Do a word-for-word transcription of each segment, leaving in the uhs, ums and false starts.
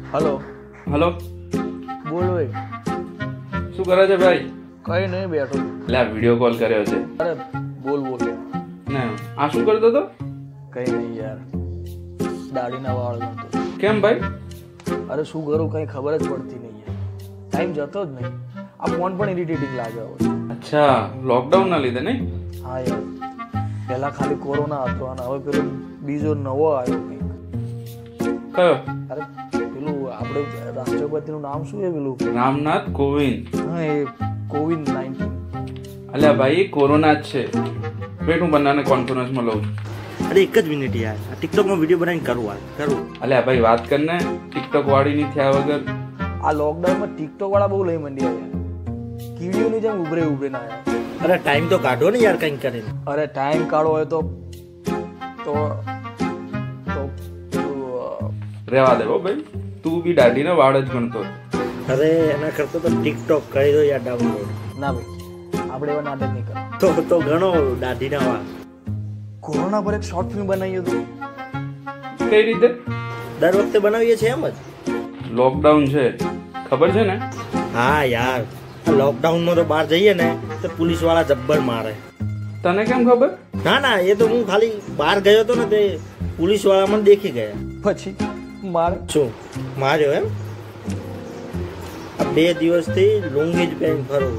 Hello hello बोल भाई શું કરે છે ભાઈ? કઈ નહીં બેઠો. લે વિડિયો કોલ કર્યો છે. અરે બોલ બોલ ને આ શું કરતો તો? કઈ નહીં યાર, દાઢીના વાળ ગણતો. કેમ ભાઈ? અરે શું કરું કઈ ખબર જ પડતી નહીં યાર, ટાઈમ જતો જ નહીં. આ ફોન પણ ઇરિટેટિંગ લાગે હવે. અચ્છા, લોકડાઉન ના લીધે નહીં? હા યાર, પહેલા ખાલી કોરોના હતો અને હવે પેલો બીજો નવો આવ્યો કંઈક. કયો? અરે પેલું આપણે રાષ્ટ્રપતિનું નામ શું છે પેલું? રામનાથ કોવિંદ. હા એ કોવિડ નાઇન્ટીન. અલ્યા ભાઈ કોરોના જ છે. વેટ હું બંને કોન્ફરન્સમાં લઉં છું. અરે એક જ મિનિટ યાર, આ ટિકટોકમાં વિડીયો બનાવીને કરું આ કરું. અલ્યા ભાઈ વાત કરને, ટિકટોક વાળી ની થયા વગર. આ લોકડાઉનમાં ટિકટોક વાળા બહુ લઈ મંડ્યા યાર, કીડીઓની જેમ ઉભરે ઉભરે ના યાર. અરે ટાઈમ તો કાઢો ને યાર કંઈક કરીને. અરે ટાઈમ કાઢવો હોય તો તો તો રેવા દે ભાઈ, તું બી દાઢીને વાળ જ ગણતો. અરે એના કરતો તો ટિકટોક કરી દો યાર ડાઉનલોડ. ના ભાઈ, આપણે એવા નાટક નહીં કરવા. તો તો ઘણો દાઢીના વાળ. કોરોના પર એક શોર્ટ ફિલ્મ બનાવી હતું. કઈ રીતે? દર વખતે બનાવીએ છીએ એમ જ. લોકડાઉન છે ખબર છે ને? હા યાર, લોકડાઉનમાં તો બહાર જઈએ ને તો પોલીસ વાળા જબ્બર મારે. તને કેમ ખબર? ના ના, એ તો હું ખાલી બહાર ગયો હતો ને તે પોલીસ વાળા મને દેખી ગયા. પછી મારે શું માર્યો એમ? આ બે દિવસથી લુંગી જ પહેરીને ફરું.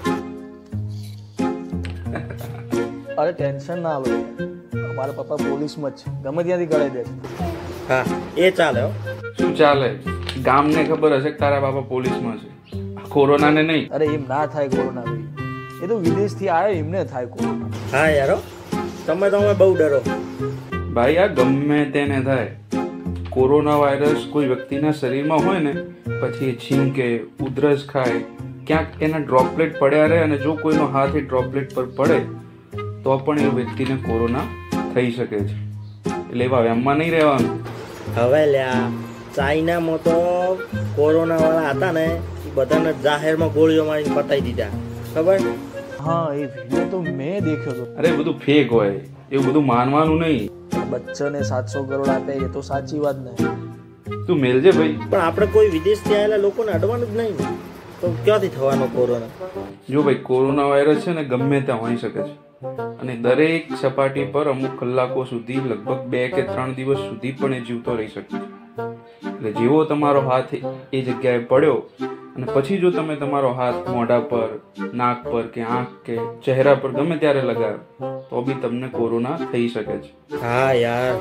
અરે ટેન્શન ના આવે, મારા પપ્પા પોલીસમાં જ છે, ગમે ત્યાંથી કરાવી દે છે. હા એ ચાલે હો. શું ચાલે? ગામને ખબર હશે કે તારા બાપા પોલીસમાં છે, કોરોના ને નહીં. અરે એમ ના થાય કોરોના ભાઈ, એ તો વિદેશથી આવ્યો એમને થાય કોરોના. હા યાર, તમે તમે બહુ ડરો ભાઈ. આ ગમે તેને થાય. કોરોના વાયરસ કોઈ વ્યક્તિના શરીરમાં હોય ને પછી એ છીંકે, ઉધરસ ખાય, ક્યાંક એના ડ્રોપલેટ પડ્યા રહે અને જો કોઈનો હાથ એ ડ્રોપલેટ પર પડે તો પણ એ વ્યક્તિને કોરોના થઈ શકે છે. એટલે એવા વેમમાં નહીં રહેવાનું. હવે લ્યા, ચાઇનામાં તો કોરોના વાળા હતા ને એ બધાને જાહેરમાં ગોળીઓ મારીને પતાવી દીધા, ખબર? હા એ વિડીયો તો મેં દેખ્યો હતો. અરે બધું ફેક હોય, એવું બધું માનવાનું નહીં. બચ્ચાને સાતસો કરોડ આપે એ તો સાચી વાત નહીં. તું મેલજે ભાઈ. પણ આપણે કોઈ વિદેશથી આવેલા લોકોને અડવાનું જ નહીં ને, તો ક્યાંથી થવાનો કોરોના? જો ભાઈ, કોરોના વાયરસ છે ને ગમે ત્યાં હોઈ શકે છે અને દરેક સપાટી પર અમુક કલાકો સુધી, લગભગ બે કે ત્રણ દિવસ સુધી પણ એ જીવતો રહી શકે છે. એટલે જેવો તમારો હાથ એ જગ્યાએ પડ્યો અને પછી જો તમે તમારો હાથ મોઢા પર, નાક પર કે આંખ કે ચહેરા પર ગમે ત્યારે લગાવ્યો તો બી તમને કોરોના થઈ શકે છે. હા યાર,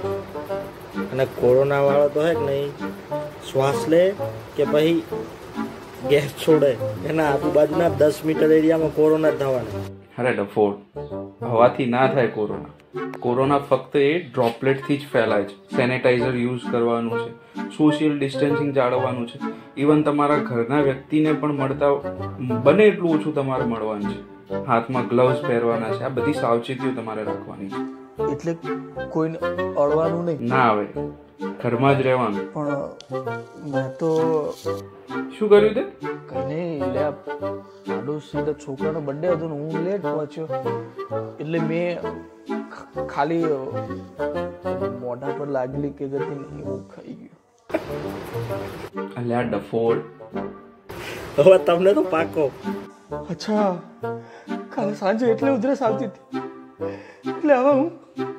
અને કોરોના વાળો તો હે કે નહીં, શ્વાસ લે કે પછી ગેસ છોડે, એના આજુબાજુના દસ મીટર એરિયામાં કોરોના થવાના. અરે ડફોડ, હવાથી ના થાય કોરોના. કોરોના ફક્ત એ ડ્રોપલેટથી જ ફેલાય છે. સેનેટાઈઝર યુઝ કરવાનું છે, સોશિયલ ડિસ્ટન્સિંગ જાળવવાનું છે. ઇવન તમારા ઘરના વ્યક્તિને પણ મળતા બને એટલું ઓછું તમારે મળવાનું છે. હાથમાં ગ્લવ્સ પહેરવાના છે. આ બધી સાવચેતીઓ તમારે રાખવાની છે. એટલે કોઈને અડવાનું નહીં? ના આવે, ઘરમાં જ રહેવાનું. પણ મેં તો શું કર્યું તે? કઈ નહીં, લ્યા પાડોશી છોકરાનો બર્થડે હતો ને હું લેટ પહોંચ્યો એટલે મેં ખાલી મોઢા પર લાગેલી કે ગતિ એવું ખાઈ ગયું. અલ્યા ડફોડ, હવે તમને તો પાકો. અચ્છા, કાલે સાંજે એટલે ઉધરસ આવતી હતી એટલે હવે હું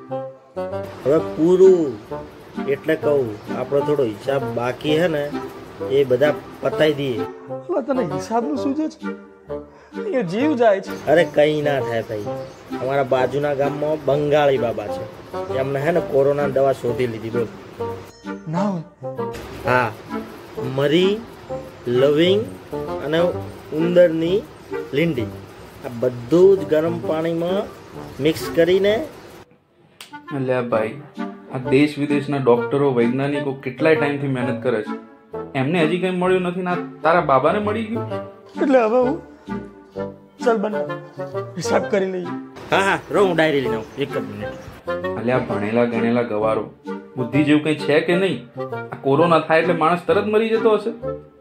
હવે પૂરું એટલે કહું, આપણો થોડો હિસાબ બાકી હે ને એ બધા પતાવી દઈએ. હવે તને હિસાબનું શું છે? અહીંયા જીવ જાય છે. અરે કઈ ના થાય ભાઈ, અમારા બાજુના ગામમાં બંગાળી બાબા છે, એમને હે ને કોરોના દવા શોધી લીધી. બોલ ના હોય? હા, મરી, લવિંગ અને ઉંદરની લીંડી આ બધું જ ગરમ પાણીમાં મિક્સ કરીને. અલ્યા ભાઈ, આ દેશ વિદેશના ડોક્ટરો, વૈજ્ઞાનિકો કેટલાય ટાઈમથી મહેનત કરે છે, એમને હજી કઈ મળ્યું નથી ને તારા બાબાને મળી ગયું. એટલે હવે હું ચાલ બને હિસાબ કરી લઈએ. હા હા, રો હું ડાયરી લઈને આવું એક જ મિનિટ. અલ્યા ભણેલા ગણેલા ગવારો, બુદ્ધિ જેવું કઈ છે કે નહીં? આ કોરોના થાય એટલે માણસ તરત મરી જતો હશે?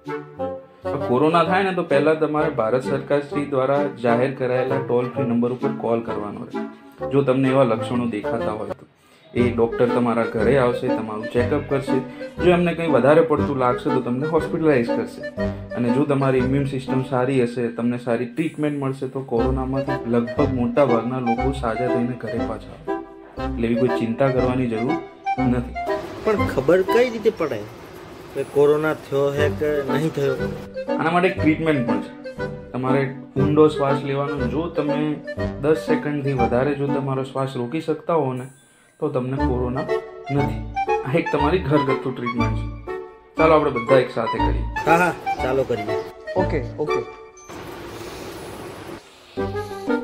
કોરોના થાય ને તો પહેલા તમારે ભારત સરકાર શ્રી દ્વારા જાહેર કરાયેલા ટોલ ફ્રી નંબર ઉપર કોલ કરવાનો રહે જો તમને એવા લક્ષણો દેખાતા હોય તો. એ ડૉક્ટર તમારા ઘરે આવશે, તમારું ચેકઅપ કરશે. જો એમને કંઈ વધારે પડતું લાગશે તો તમને હોસ્પિટલાઇઝ કરશે. અને જો તમારી ઇમ્યુન સિસ્ટમ સારી હશે, તમને સારી ટ્રીટમેન્ટ મળશે તો કોરોનામાંથી લગભગ મોટા ભાગના લોકો સાજા થઈને ઘરે પાછા આવે. એટલે એવી કોઈ ચિંતા કરવાની જરૂર નથી. પણ ખબર કઈ રીતે પડે કે કોરોના થયો હે કે નહીં થયો? આના માટે એક ટ્રીટમેન્ટ પણ છે. તમારે ઊંડો શ્વાસ લેવાનો. જો તમે દસ સેકન્ડથી વધારે જો તમારો શ્વાસ રોકી શકતા હો ને તો તમને કોરોના નથી. આ એક તમારી ઘરગથ્થુ ટ્રીટમેન્ટ છે. ચાલો આપણે બધા એક સાથે કરીએ. હા હા ચાલો કરીએ. Okay okay